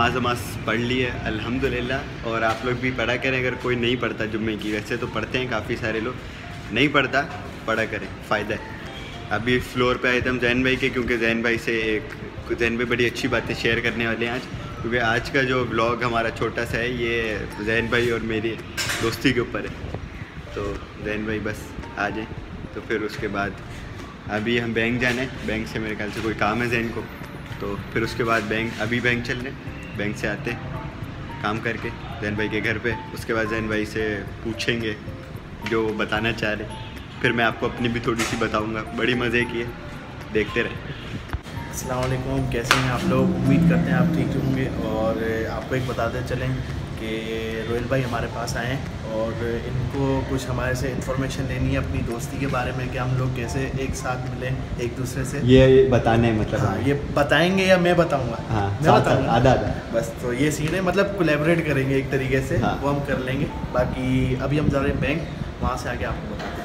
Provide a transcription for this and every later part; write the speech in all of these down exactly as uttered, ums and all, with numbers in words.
नमाज वमाज पढ़ ली है अल्हम्दुलिल्लाह। और आप लोग भी पढ़ा करें, अगर कोई नहीं पढ़ता जुम्मे की, वैसे तो पढ़ते हैं काफ़ी सारे लोग, नहीं पढ़ता पढ़ा करें, फ़ायदा है। अभी फ्लोर पे आए थे हम जैन भाई के, क्योंकि जैन भाई से एक जैन भाई बड़ी अच्छी बातें शेयर करने वाले हैं आज, क्योंकि आज का जो व्लॉग हमारा छोटा सा है ये जैन भाई और मेरी दोस्ती के ऊपर है। तो जैन भाई बस आ जाए, तो फिर उसके बाद अभी हम बैंक जाना है, बैंक से मेरे ख्याल से कोई काम है जैन को, तो फिर उसके बाद बैंक, अभी बैंक चल रहे, बैंक से आते काम करके जैन भाई के घर पे, उसके बाद जैन भाई से पूछेंगे जो वो बताना चाह रहे, फिर मैं आपको अपनी भी थोड़ी सी बताऊंगा। बड़ी मज़े की है, देखते रहे। अस्सलाम वालेकुम, कैसे हैं आप लोग? उम्मीद करते हैं आप ठीक होंगे। और आपको एक बताते चलें कि रोयल भाई हमारे पास आए हैं और इनको कुछ हमारे से इन्फॉर्मेशन लेनी है अपनी दोस्ती के बारे में, कि हम लोग कैसे एक साथ मिले एक दूसरे से। ये बताने मतलब हाँ, ये बताएंगे या मैं बताऊंगा? हाँ, मैं बताऊंगा आधा आधा बस। तो ये सीन है, मतलब कोलैबोरेट करेंगे एक तरीके से। हाँ। वो हम कर लेंगे। बाकी अभी हम जा रहे हैं बैंक, वहाँ से आके आपको बताते हैं।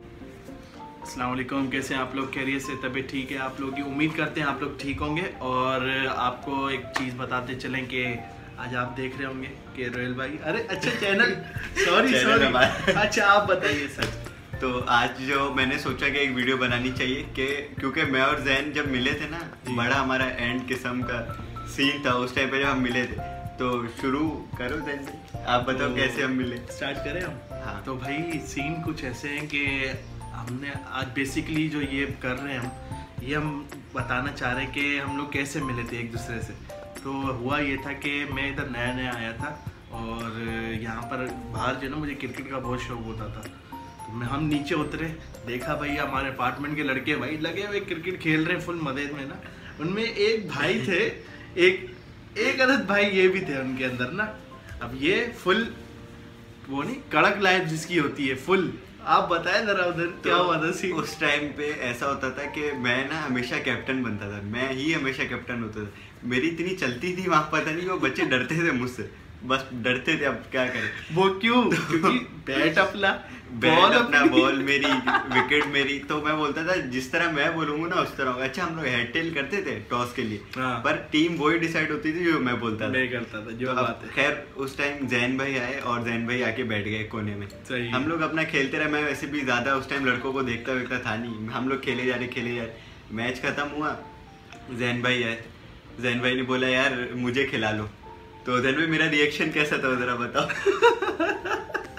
अस्सलाम वालेकुम, कैसे हैं आप लोग? खैरियत से? तबीयत ठीक है आप लोग की? उम्मीद करते हैं आप लोग ठीक होंगे। और आपको एक चीज़ बताते चलें कि आज आप देख रहे होंगे कि रोयल भाई, अरे अच्छा चैनल सॉरी सॉरी अच्छा आप बताइए सर। तो आज जो मैंने सोचा कि एक वीडियो बनानी चाहिए, कि क्योंकि मैं और जैन जब मिले थे ना, बड़ा हमारा एंड किस्म का सीन था उस टाइम पे जब हम मिले थे। तो शुरू करो जैन, आप बताओ तो कैसे हम मिले, स्टार्ट करें हम? हाँ। तो भाई सीन कुछ ऐसे हैं कि हमने आज बेसिकली जो ये कर रहे हैं हम, ये हम बताना चाह रहे हैं कि हम लोग कैसे मिले थे एक दूसरे से। तो हुआ ये था कि मैं इधर नया नया आया था और यहाँ पर बाहर जो ना मुझे क्रिकेट का बहुत शौक होता था। तो मैं हम नीचे उतरे, देखा भाई हमारे अपार्टमेंट के लड़के भाई लगे हुए क्रिकेट खेल रहे हैं फुल मदद में ना। उनमें एक भाई थे, एक एक अदद भाई ये भी थे उनके अंदर ना। अब ये फुल वो नहीं कड़क लाइफ जिसकी होती है फुल। आप बताएं जरा उधर क्या हुआ था सी? उस टाइम पे ऐसा होता था कि मैं ना हमेशा कैप्टन बनता था, मैं ही हमेशा कैप्टन होता था। मेरी इतनी चलती थी वहाँ, पता नहीं वो बच्चे डरते थे मुझसे, बस डरते थे। अब क्या करें? वो क्यों? क्योंकि बैट अपना, बॉल अपना, बॉल मेरी, विकेट मेरी। तो मैं बोलता था जिस तरह मैं बोलूंगा ना उस तरह होगा। अच्छा हम लोग हेड टेल करते थे टॉस के लिए, हाँ। पर टीम वही डिसाइड होती थी जो मैं बोलता था, मैं करता था जो तो बात है। खैर उस टाइम जैन भाई आए और जैन भाई आके बैठ गए कोने में। सही। हम लोग अपना खेलते रहे। मैं वैसे भी ज्यादा उस टाइम लड़कों को देखता वेखता था नहीं, हम लोग खेले जा रहे खेले जा रहे। मैच खत्म हुआ, जैन भाई आए, जैन भाई ने बोला यार मुझे खिला लो। तो जैन भाई मेरा रिएक्शन कैसा था जरा बताओ।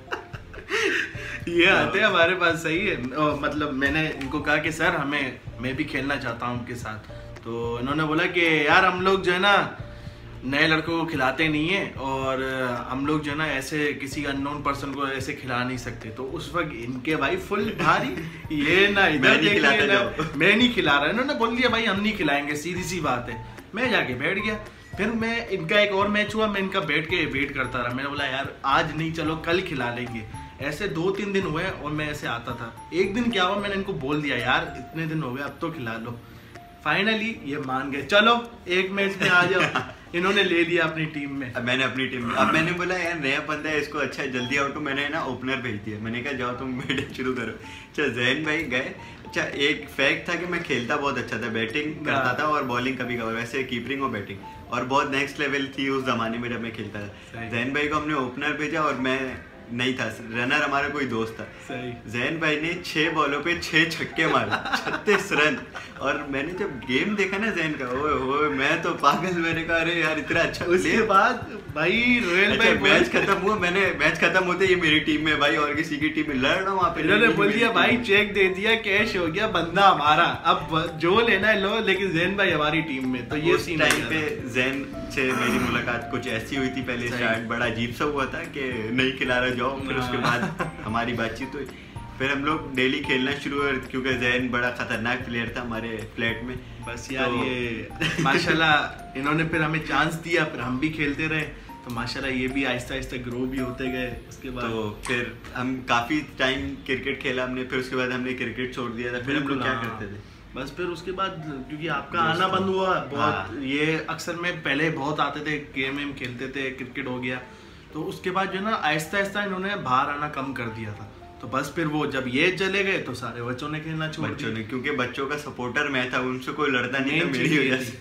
ये आते हैं हमारे पास, सही है। ओ, मतलब मैंने इनको कहा कि सर हमें, मैं भी खेलना चाहता हूँ उनके साथ। तो इन्होंने बोला कि यार हम लोग जो है ना नए लड़कों को खिलाते नहीं है और हम लोग जो है ना ऐसे किसी अननोन पर्सन को ऐसे खिला नहीं सकते। तो उस वक्त इनके भाई फुल भारी, ये ना इधर देख रहे ना, मैं नहीं खिला रहा। इन्होंने बोल दिया भाई हम नहीं खिलाएंगे, सीधी सी बात है। मैं जाके बैठ गया। फिर मैं इनका एक और मैच हुआ, मैं इनका बैठ के वेट करता रहा। मैंने बोला यार आज नहीं, चलो कल खिला लेंगे। ऐसे दो तीन दिन हुए और मैं ऐसे आता था। एक दिन क्या हुआ, मैंने इनको बोल दिया यार इतने दिन हो गए अब तो खिला लो। फाइनली ये मान गए, चलो एक मैच में आ जाओ। इन्होंने ले लिया अपनी टीम में, अब मैंने अपनी टीम में। अब मैंने बोला यार नया बंदा है, इसको अच्छा जल्दी आउट। तो मैंने ना ओपनर भेज दिया, मैंने कहा जाओ तुम बैटिंग शुरू करो। अच्छा जैन भाई गए। अच्छा एक फैक्ट था कि मैं खेलता बहुत अच्छा था, बैटिंग करता था और बॉलिंग कभी कभार, वैसे कीपिंग और बैटिंग, और बहुत नेक्स्ट लेवल थी उस जमाने में जब मैं खेलता था। जैन भाई को हमने ओपनर भेजा और मैं नहीं था, रनर हमारा कोई दोस्त था। सही। जैन भाई ने छह बॉलों पे छह छक्के मारे, छत्तीस रन। और मैंने जब गेम देखा ना जैन का, ओए ओए मैं तो पागल। मैंने कहा अरे यार इतना अच्छा। उसके बाद भाई रोयल अच्छा, भाई मैच खत्म हुआ, मैंने मैच खत्म होते ये मेरी टीम में भाई और किसी की टीम में लड़ रहा हूँ वहाँ पे। इन्होंने बोल दिया भाई चेक दे दिया, कैश हो गया, बंदा हमारा, अब जो लेना है लो, लेकिन जैन भाई हमारी टीम में। तो ये टाइम पे जैन से मेरी मुलाकात कुछ ऐसी हुई थी पहले, स्टार्ट बड़ा अजीब सा हुआ था कि नहीं खिला रहा जाओ। फिर उसके बाद हमारी बातचीत हुई, फिर हम लोग डेली खेलना शुरू हुआ, क्योंकि जैन बड़ा खतरनाक प्लेयर था हमारे फ्लैट में। बस यार तो... ये माशाल्लाह इन्होंने फिर हमें चांस दिया, फिर हम भी खेलते रहे। तो माशाल्लाह ये भी आहिस्ता आहिस्ता ग्रो भी होते गए। उसके बाद तो फिर हम काफी टाइम क्रिकेट खेला हमने, फिर उसके बाद हमने क्रिकेट छोड़ दिया था। फिर हम लोग क्या करते थे बस, फिर उसके बाद क्योंकि आपका आना बंद हुआ बहुत। हाँ। ये अक्सर में पहले बहुत आते थे, गेम वेम खेलते थे, क्रिकेट हो गया। तो उसके बाद जो ना आहिस्ता आहिस्ता इन्होंने बाहर आना कम कर दिया था। तो बस फिर वो जब ये चले गए तो सारे बच्चों ने खेलना छोड़ दिया, क्योंकि बच्चों का सपोर्टर मैं था, उनसे कोई लड़ता नहीं था मेरी वजह से।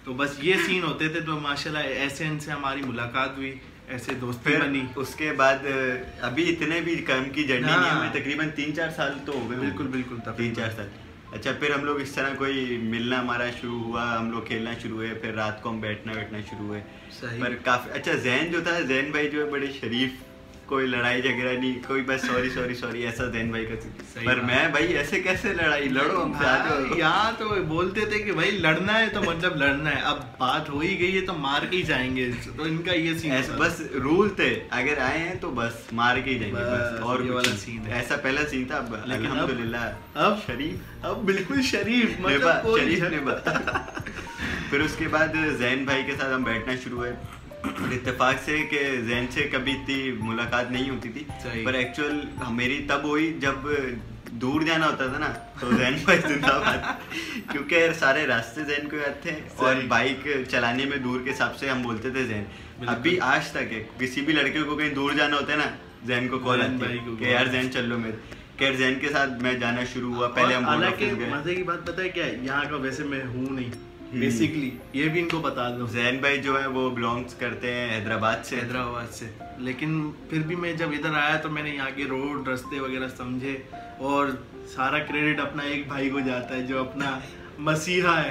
तो बस ये सीन होते थे। तो माशाल्लाह ऐसे इनसे हमारी मुलाकात हुई, ऐसे दोस्ती फिर बनी। उसके बाद अभी इतने भी कम की जर्नी हाँ। नहीं है, हमें तकरीबन तीन चार साल तो हो गए। बिल्कुल बिल्कुल तीन चार साल। अच्छा, फिर हम लोग इस तरह कोई मिलना हमारा शुरू हुआ, हम लोग खेलना शुरू हुए, फिर रात को हम बैठना बैठना शुरू हुए। सही। पर काफी अच्छा जैन जो था, जैन भाई जो है बड़े शरीफ, कोई लड़ाई झगड़ा नहीं, कोई बस सॉरी सॉरी सॉरी, ऐसा जैन भाई का। पर मैं भाई ऐसे कैसे लड़ाई लड़ो हम साथ। यहाँ तो बोलते थे कि भाई लड़ना है तो मतलब लड़ना है, अब बात हो ही गई है तो मार के ही जाएंगे। तो इनका ये सीन बस रूल थे, अगर आए हैं तो बस मार के ही जाएंगे बस, और ये वाला सीन है। ऐसा पहला सीन था। अब अल्हम्दुलिल्लाह अब शरीफ, अब बिल्कुल शरीफ, नेबा, मतलब कोई शरीफ नेबा। फिर उसके बाद जैन भाई के साथ हम बैठना शुरू हुए, इत्तेफाक से कि जैन से कभी इतनी मुलाकात नहीं होती थी, पर एक्चुअल मेरी तब हुई जब दूर जाना होता था ना, तो जैन भाई जिंदाबाद, क्योंकि सारे रास्ते जैन को याद थे और बाइक चलाने में दूर के हिसाब से हम बोलते थे जैन। अभी आज तक है, किसी भी लड़के को कहीं दूर जाना होता है ना, जैन को कॉल आती है कि यार जैन चल लो मेरे। खैर जैन के साथ मैं जाना शुरू हुआ। पहले हम हालांकि मजे की बात पता है क्या है, यहाँ का वैसे मैं हूँ नहीं बेसिकली, ये भी इनको बता दो। जैन भाई जो है वो बिलोंग्स करते हैं हैदराबाद से हैदराबाद से लेकिन फिर भी मैं जब इधर आया तो मैंने यहाँ के रोड रास्ते वगैरह समझे, और सारा क्रेडिट अपना एक भाई को जाता है जो अपना मसीहा है।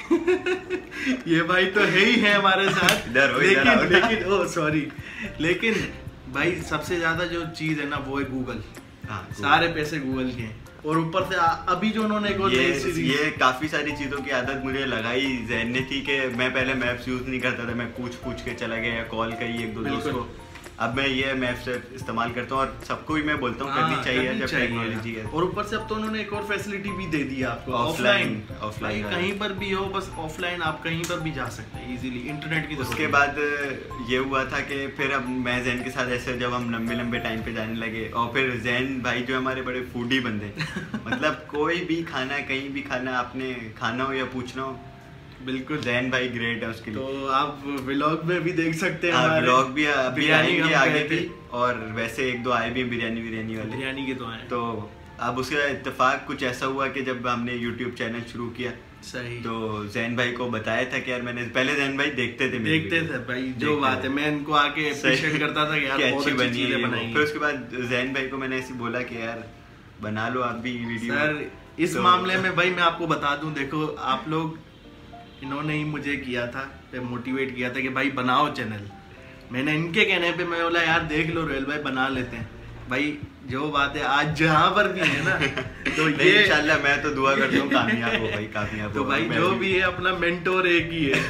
ये भाई तो है ही है हमारे साथ। इधर हो, लेकिन इधर आओ। लेकिन ओ सॉरी लेकिन भाई सबसे ज्यादा जो चीज है ना वो है गूगल। हाँ, सारे पैसे गूगल के हैं, और ऊपर से आ- अभी जो उन्होंने एक और ये नई सीरीज, ये काफी सारी चीजों की आदत मुझे लगाई जैन ने थी कि मैं पहले मैप्स यूज नहीं करता था, मैं पूछ पूछ के चला गया या कॉल करी एक दो दोस्त बिल्कुल। को। अब मैं ये मैप्स इस्तेमाल करता हूँ और सबको ही मैं बोलता हूँ हाँ, करनी चाहिए करनी जब चाहिए। टेक्नोलॉजी है। और ऊपर से अब तो उन्होंने एक और फैसिलिटी भी दे दी है आपको, ऑफलाइन ऑफलाइन ऑफलाइन भाई कहीं पर भी हो, बस ऑफलाइन आप कहीं पर भी जा सकते हैं इजीली, इंटरनेट की जरूरत उसके नहीं। बाद ये हुआ था कि फिर अब मैं जैन के साथ ऐसे जब हम लंबे लंबे टाइम पे जाने लगे, और फिर जैन भाई जो हमारे बड़े फूडी बंदे मतलब कोई भी खाना कहीं भी खाना आपने खाना हो या पूछना हो, बिल्कुल जैन भाई ग्रेट है उसके लिए। तो आप व्लॉग में भी देख सकते हैं हाँ, हमारे ब्लॉग भी अभी बिरयानी आएंगे हम आगे गए थे। भी, और वैसे एक दो आए भी हैं बिरयानी बिरयानी वाले। बिरयानी के तो आए तो अब उसका इत्तेफाक कुछ ऐसा हुआ कि जब हमने यूट्यूब चैनल शुरू किया, सही, तो जैन भाई को बताया था कि यार मैंने पहले जैन भाई देखते थे मेरी देखते वीडियो। थे भाई, जो देखते बात है थे। मैं इनको आके अप्रिशिएट करता था कि यार कि बहुत अच्छी अच्छी बनी है चीजें ये वो। बनाई फिर हैं। उसके बाद जैन भाई को मैंने ऐसे बोला कि यार बना लो आप भी वीडियो। सर इस तो- मामले में भाई मैं आपको बता दूं, देखो आप लोग, इन्होंने ही मुझे किया था, मोटिवेट किया था कि भाई बनाओ चैनल। मैंने इनके कहने पे मैं बोला यार देख लो रोयल भाई बना लेते हैं। भाई जो बात है आज जहाँ पर भी है ना तो नहीं, ये इंशाल्लाह मैं तो दुआ करता हूँ कामयाब हो भाई, कामयाब तो हो। भाई मैं जो भी है अपना मेंटोर एक ही है।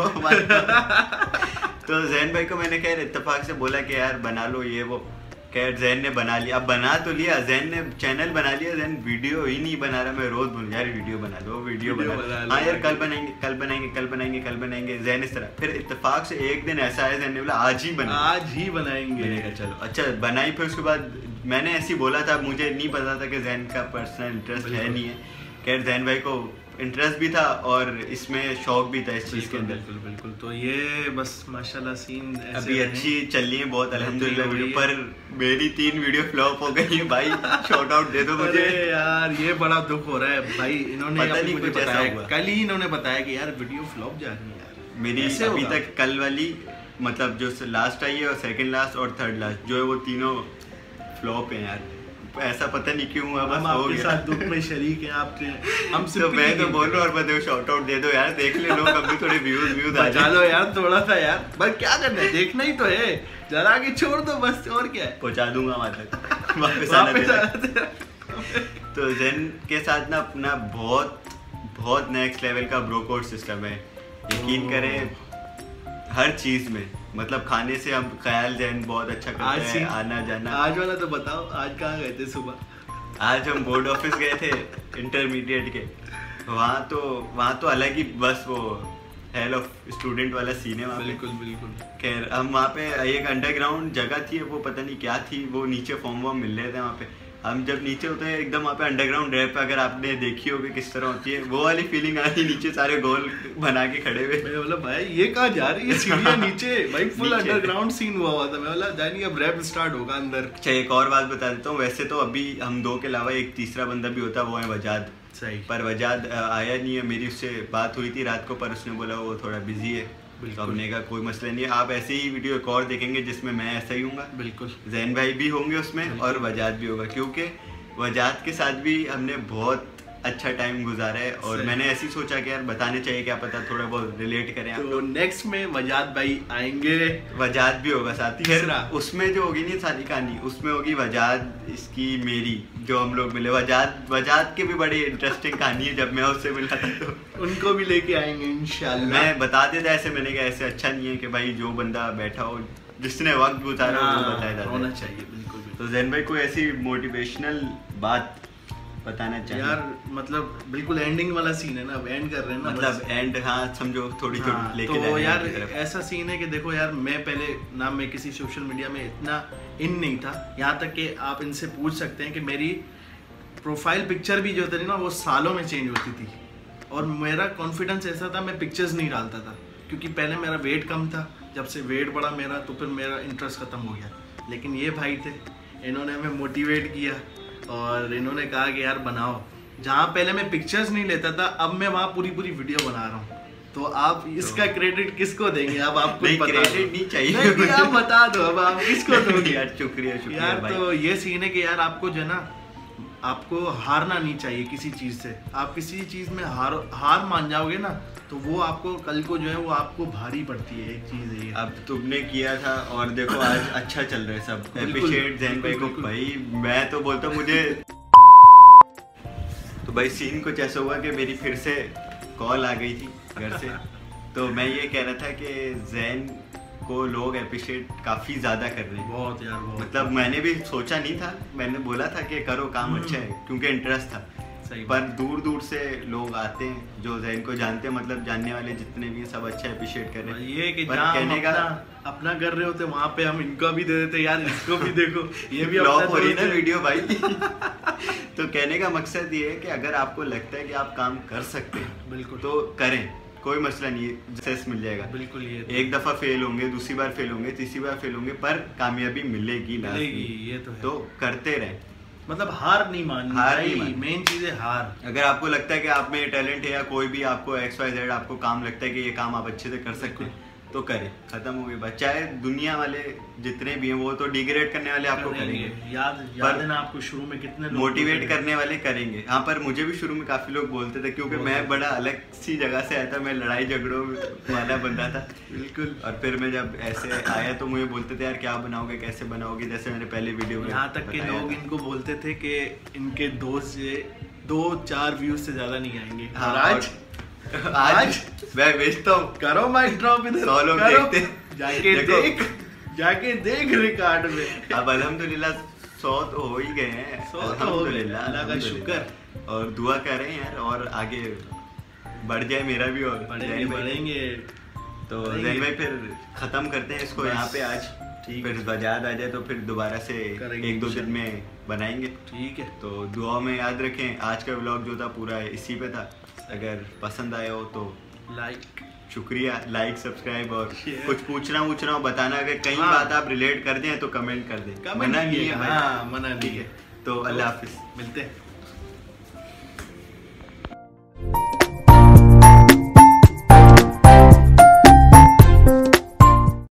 तो जैन भाई को मैंने खैर इत्तेफाक से बोला कि यार बना लो ये वो। खैर जैन ने बना लिया, अब बना तो लिया, जैन ने चैनल बना लिया, जैन वीडियो ही नहीं बना रहा। मैं रोज बोल यार वीडियो बना लो वीडियो बना लो, हाँ यार कल बनाएंगे कल बनाएंगे कल बनाएंगे कल बनाएंगे जैन इस तरह। फिर इत्तेफाक से एक दिन ऐसा है जैन ने बोला आज ही बना, आज ही बनाएंगे। मैंने कहा चलो अच्छा बनाई। फिर उसके बाद मैंने ऐसे ही बोला था, मुझे नहीं पता था कि जैन का पर्सनल इंटरेस्ट है नहीं है। खैर जैन भाई को इंटरेस्ट भी था और इसमें शौक भी था इस चीज़ के अंदर। बिल्कुल बिल्कुल। तो ये बस माशाल्लाह सीन ऐसे अभी रहे। अच्छी चल रही है बहुत अल्हम्दुलिल्लाह बेहतरीन वीडियो, हो रही पर मेरी तीन वीडियो फ्लॉप हो गई है भाई। शॉर्ट आउट दे दो मुझे। अरे यार ये बड़ा दुख हो रहा है भाई, इन्होंने पता अभी नहीं मुझे कुछ ऐसा बताया, हुआ। कल ही इन्होंने बताया कि यार वीडियो फ्लॉप जा रही है यार। मेरी ऐसे अभी होगा? तक कल वाली मतलब जो लास्ट आई है और सेकंड लास्ट और थर्ड लास्ट जो है वो तीनों फ्लॉप है यार। ऐसा पता नहीं क्यों हुआ, बस हम हो आपके गया। साथ दुख में शरीक हैं आपके, हम तो मैं तो बोल रहा हूँ और मैं शॉर्ट आउट दे दो यार, देख ले लोग अभी थोड़े व्यूज व्यूज आ बचा जाए। लो यार थोड़ा सा यार, बस क्या करना है, देखना ही तो है, जरा के छोड़ दो बस, और क्या है। पहुंचा दूंगा वहां तक वापस आना वापस देना। आना देना। तो जेन के साथ ना अपना बहुत बहुत नेक्स्ट लेवल का ब्रोकोड सिस्टम है, यकीन करें हर चीज में। मतलब खाने से हम ख्याल जैन बहुत अच्छा करते आज हैं, सी- आना जाना। आज वाला तो बताओ, आज कहाँ गए थे सुबह? आज हम बोर्ड ऑफिस गए थे इंटरमीडिएट के, वहाँ तो वहाँ तो अलग ही बस वो हेल ऑफ स्टूडेंट वाला सीन है वहाँ पे। बिल्कुल बिल्कुल। खैर हम वहाँ पे एक अंडरग्राउंड जगह थी, वो पता नहीं क्या थी, वो नीचे फॉर्म वॉर्म मिल रहे थे वहाँ पे। हम जब नीचे होते हैं एकदम वहाँ पे अंडरग्राउंड रैप अगर आपने देखी होगी किस तरह होती है, वो वाली फीलिंग आ रही, नीचे सारे गोल बना के खड़े हुए। मैं बोला भाई ये कहाँ जा रही है सीढ़ियाँ नीचे, भाई फुल नीचे। अंडरग्राउंड सीन हुआ हुआ था। मैं बोला जानी अब रैप स्टार्ट होगा अंदर। अच्छा एक और बात बता देता हूँ, वैसे तो अभी हम दो के अलावा एक तीसरा बंदा भी होता है, वो है वजाद। सही। पर वजाद आया नहीं है। मेरी उससे बात हुई थी रात को, पर उसने बोला वो थोड़ा बिजी है। तो हमने कहा कोई मसला नहीं है, आप ऐसे ही वीडियो एक और देखेंगे जिसमें मैं ऐसा ही हूँगा, बिल्कुल जैन भाई भी होंगे उसमें और वजाद भी होगा, क्योंकि वजाद के साथ भी हमने बहुत अच्छा टाइम गुजारा है और मैंने ऐसी सोचा कि यार बताने चाहिए, क्या पता थोड़ा बहुत रिलेट करें। तो नेक्स्ट में वजाद भाई आएंगे, वजाद भी होगा साथ ही। फिर उसमें जो होगी नहीं सारी कहानी, उसमें होगी वजाद इसकी मेरी, जो हम लोग मिले। वजाद वजाद के भी बड़ी इंटरेस्टिंग कहानी है, जब मैं उससे मिला था तो उनको भी लेके आएंगे इंशाल्लाह। मैं बता देता ऐसे, मैंने कहा ऐसे अच्छा नहीं है कि भाई जो बंदा बैठा हो, जिसने वक्त गुजारा हो वो बताया जाता होना चाहिए। बिल्कुल। तो जैन भाई कोई ऐसी मोटिवेशनल बात बताना चाहिए यार, मतलब बिल्कुल एंडिंग वाला सीन है ना, अब एंड कर रहे हैं ना, मतलब एंड, हाँ समझो थोड़ी हाँ, थोड़ी लेके तो यार की तरफ। ऐसा सीन है कि देखो यार, मैं पहले ना मैं किसी सोशल मीडिया में इतना इन नहीं था, यहाँ तक कि आप इनसे पूछ सकते हैं कि मेरी प्रोफाइल पिक्चर भी जो थी ना वो सालों में चेंज होती थी, और मेरा कॉन्फिडेंस ऐसा था, मैं पिक्चर्स नहीं डालता था, क्योंकि पहले मेरा वेट कम था। जब से वेट बढ़ा मेरा, तो फिर मेरा इंटरेस्ट ख़त्म हो गया। लेकिन ये भाई थे, इन्होंने हमें मोटिवेट किया और इन्होंने कहा कि यार बनाओ। जहाँ पहले मैं पिक्चर्स नहीं लेता था, अब मैं वहाँ पूरी पूरी वीडियो बना रहा हूँ। तो आप इसका तो, क्रेडिट किसको देंगे? अब आपको नहीं, पता क्रेडिट नहीं चाहिए, नहीं, आप बता दो अब आप किसको दोगे? यार शुक्रिया शुक्रिया यार भाई। तो ये सीन है कि यार आपको जो है ना, आपको हारना नहीं चाहिए किसी चीज़ से। आप किसी चीज़ में हार हार मान जाओगे ना, तो वो आपको कल को जो है वो आपको भारी पड़ती है। एक चीज़ है, अब तुमने किया था और देखो आज अच्छा चल रहा है सब। अप्रिशिएट जैन भाई को भाई। मैं तो बोलता हूँ मुझे तो भाई सीन कुछ ऐसा हुआ कि मेरी फिर से कॉल आ गई थी घर से। तो मैं ये कह रहा था कि जैन को लोग अप्रिशिएट काफ़ी ज़्यादा कर रहे हैं। बहुत यार बहुत। मतलब मैंने भी सोचा नहीं था, मैंने बोला था कि करो काम अच्छा है, क्योंकि इंटरेस्ट था। पर दूर दूर से लोग आते हैं जो जैन को जानते हैं, मतलब जानने वाले जितने भी सब अच्छा अप्रिशिएट कर रहे हैं। ये कि जहाँ कहने का अपना कर रहे होते वहाँ पे हम इनको भी दे देते, यार इसको भी देखो, ये भी फ्लॉप हो रही ना वीडियो भाई। तो कहने का मकसद ये है कि अगर आपको लगता है कि आप काम कर सकते हैं, बिल्कुल तो करें, कोई मसला नहीं है, सक्सेस मिल जाएगा। बिल्कुल। ये तो एक दफा फेल होंगे, दूसरी बार फेल होंगे, तीसरी बार फेल होंगे, पर कामयाबी मिलेगी ना, ये तो है। तो करते रहें, मतलब हार नहीं माननी, हार नहीं माननी। मेन चीज है हार। अगर आपको लगता है कि आप में टैलेंट है, या कोई भी आपको एक्स वाई जेड आपको काम लगता है कि ये काम आप अच्छे से कर सकते हैं, तो करें, खत्म हो गई बात। चाहे दुनिया वाले जितने भी हैं वो तो डिग्रेड करने वाले आपको करेंगे, याद याद है ना आपको शुरू में कितने लोग मोटिवेट करने वाले करेंगे। हाँ, पर मुझे भी शुरू में काफी लोग बोलते थे, क्योंकि मैं बड़ा अलग सी जगह से आया था, मैं लड़ाई झगड़ों वाला बंदा था। बिल्कुल। और फिर मैं जब ऐसे आया तो मुझे बोलते थे यार क्या बनाओगे, कैसे बनाओगे, जैसे मैंने पहले वीडियो में यहाँ तक के लोग इनको बोलते थे कि इनके दोस्त दो चार व्यूज से ज्यादा नहीं आएंगे। हाँ, आज आज मैं बेचता हूँ, करो माइक ड्रॉप इधर, सौ लोग देखते हैं, जाके देख जाके देख रिकॉर्ड में। अब अल्हम्दुलिल्लाह सौ तो हो ही गए हैं, अल्हम्दुलिल्लाह, अल्लाह का शुक्र। और दुआ करें यार और आगे बढ़ जाए मेरा भी, और बढ़ेंगे बढ़ेंगे। तो जैन भाई फिर खत्म करते हैं इसको यहाँ पे आज, फिर वजाद आ जाए तो फिर दोबारा से एक दो दिन में बनाएंगे। ठीक है, तो दुआ में याद रखें। आज का व्लॉग जो था पूरा इसी पे था। अगर पसंद आया हो तो लाइक, शुक्रिया, लाइक सब्सक्राइब, और कुछ पूछना पूछना हो बताना, अगर कहीं हाँ। बात आप रिलेट कर दें तो कमेंट कर दें, मना नहीं है भाई। हाँ, मना नहीं है। तो अल्लाह हाफिज, मिलते हैं।